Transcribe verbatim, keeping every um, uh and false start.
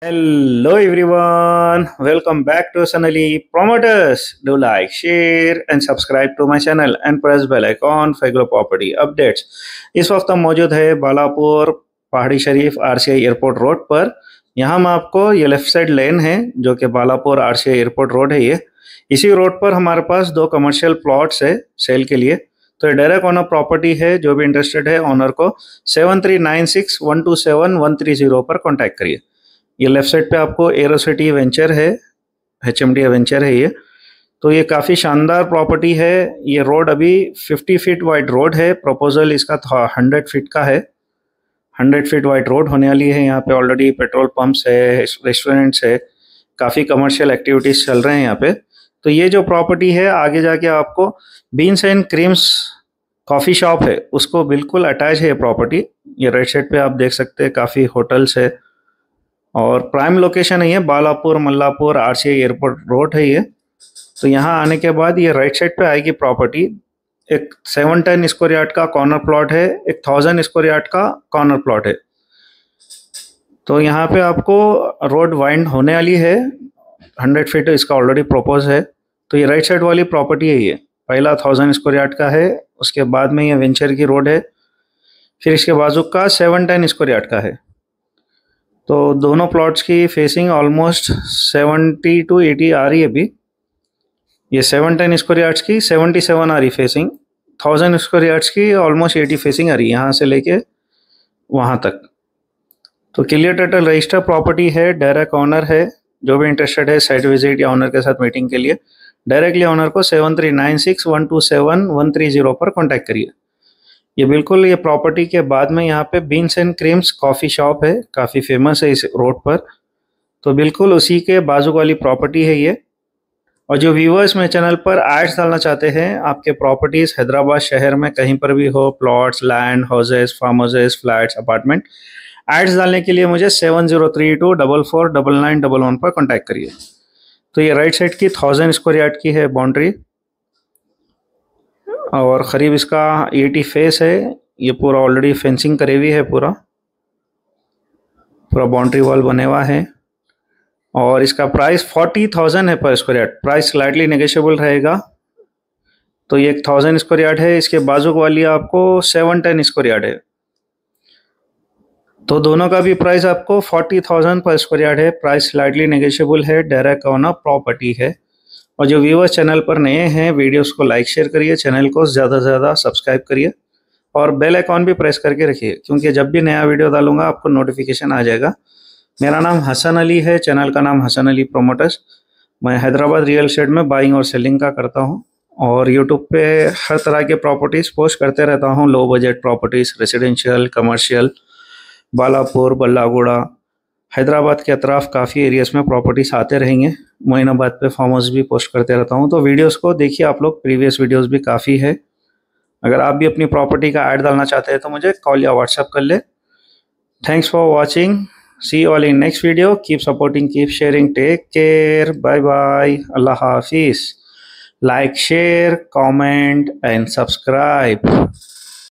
Hello everyone, welcome back to Sonali Promoters. Do like, share and subscribe to my channel and press bell icon for regular property updates. इस वक्त हम मौजूद है बालापुर पहाड़ी शरीफ RCI airport road पर। यहाँ हम आपको ये लेफ्ट साइड लेन है जो कि बालापुर आरसीआई एयरपोर्ट रोड है। ये इसी रोड पर हमारे पास दो कमर्शियल प्लॉट्स है सेल के लिए। तो ये डायरेक्ट ओनर प्रॉपर्टी है। जो भी इंटरेस्टेड है ओनर को seven three nine six one two seven one three zero पर कॉन्टैक्ट करिए। ये लेफ्ट साइड पे आपको एरोसिटी वेंचर है, एच एम डी वेंचर है ये। तो ये काफ़ी शानदार प्रॉपर्टी है। ये रोड अभी फिफ्टी फीट वाइड रोड है। प्रपोजल इसका हंड्रेड फीट का है। हंड्रेड फीट वाइड रोड होने वाली है। यहाँ पे ऑलरेडी पेट्रोल पंप्स है, रेस्टोरेंट्स है, काफ़ी कमर्शियल एक्टिविटीज़ चल रहे हैं यहाँ पे। तो ये जो प्रॉपर्टी है आगे जाके आपको Beans and Creams coffee shop है उसको बिल्कुल अटैच है ये प्रॉपर्टी। ये राइट साइड पे आप देख सकते हैं काफ़ी होटल्स है और प्राइम लोकेशन है ये Balapur Mallapur RCI airport road है ये। तो यहाँ आने के बाद ये राइट साइड पे आएगी प्रॉपर्टी। एक सेवन टेन स्क्वायर यार्ड का कॉर्नर प्लॉट है, एक थाउजेंड स्क्वायर यार्ड का कॉर्नर प्लॉट है। तो यहाँ पे आपको रोड वाइंड होने वाली है। हंड्रेड फीट इसका ऑलरेडी प्रपोज है। तो ये राइट साइड वाली प्रॉपर्टी है। ये पहला थाउजेंड स्क्वायर यार्ड का है, उसके बाद में ये वेंचर की रोड है, फिर इसके बाजू का सेवन टेन स्क्वायर यार्ड का है। तो दोनों प्लॉट्स की facing almost seventy two eighty आ रही है अभी। ये सेवन टेन स्क्वायर यार्ड्स की सेवेंटी सेवन आ रही फेसिंग, थाउजेंड स्क्वायर यार्ड्स की ऑलमोस्ट एटी फेसिंग आ रही है यहाँ से लेके वहाँ तक। तो क्लियर टाइटल रजिस्टर प्रॉपर्टी है, डायरेक्ट ऑनर है। जो भी इंटरेस्टेड है साइट विजिट या ऑनर के साथ मीटिंग के लिए डायरेक्टली ऑनर को seven three nine six one two seven one three zero पर कॉन्टैक्ट करिए। ये बिल्कुल ये प्रॉपर्टी के बाद में यहाँ पे Beans and Creams coffee shop है, काफ़ी फेमस है इस रोड पर। तो बिल्कुल उसी के बाजू वाली प्रॉपर्टी है ये। और जो व्यूअर्स मेरे चैनल पर एड्स डालना चाहते हैं, आपके प्रॉपर्टीज़ हैदराबाद शहर में कहीं पर भी हो, plots, land, houses, farm houses, flats, apartment, ads डालने के लिए मुझे seven zero three two double four double nine double one पर कॉन्टैक्ट करिए। तो ये राइट साइड की थाउजेंड स्क्वायर यार्ड की है बाउंड्री और करीब इसका एटी फेस है। ये पूरा ऑलरेडी फेंसिंग करी हुई है, पूरा पूरा बाउंड्री वॉल बने हुआ है। और इसका प्राइस फोर्टी थाउजेंड है पर square yard. Price slightly negotiable रहेगा। तो ये एक थाउजेंड स्क्वायर यार्ड है, इसके बाजू वाली आपको सेवन टेन स्क्वायर यार्ड है। तो दोनों का भी प्राइस आपको forty thousand per square yard है। प्राइस स्लाइटली नेगोशिएबल है, डायरेक्ट ऑनर प्रॉपर्टी है। और जो व्यूअर्स चैनल पर नए हैं, वीडियोस को लाइक शेयर करिए, चैनल को ज़्यादा से ज़्यादा सब्सक्राइब करिए और बेल आइकॉन भी प्रेस करके रखिए, क्योंकि जब भी नया वीडियो डालूंगा आपको नोटिफिकेशन आ जाएगा। मेरा नाम हसन अली है, चैनल का नाम हसन अली प्रोमोटर्स। मैं हैदराबाद रियल एस्टेट में बाइंग और सेलिंग का करता हूं और यूट्यूब पे हर तरह के प्रॉपर्टीज़ पोस्ट करते रहता हूं। Low budget properties, residential, commercial, Balapur, Ballaguda, Hyderabad के अतराफ काफ़ी एरियाज में प्रॉपर्टीज आते रहेंगे। मोइनाबाद पे फार्म हाउस भी पोस्ट करते रहता हूँ। तो वीडियोस को देखिए आप लोग, प्रीवियस वीडियोस भी काफ़ी है। अगर आप भी अपनी प्रॉपर्टी का ऐड डालना चाहते हैं तो मुझे कॉल या व्हाट्सएप कर ले। Thanks for watching, see you all in next video. Keep supporting, keep sharing, take care, bye bye, Allah हाफिज़। Like, share, comment and subscribe.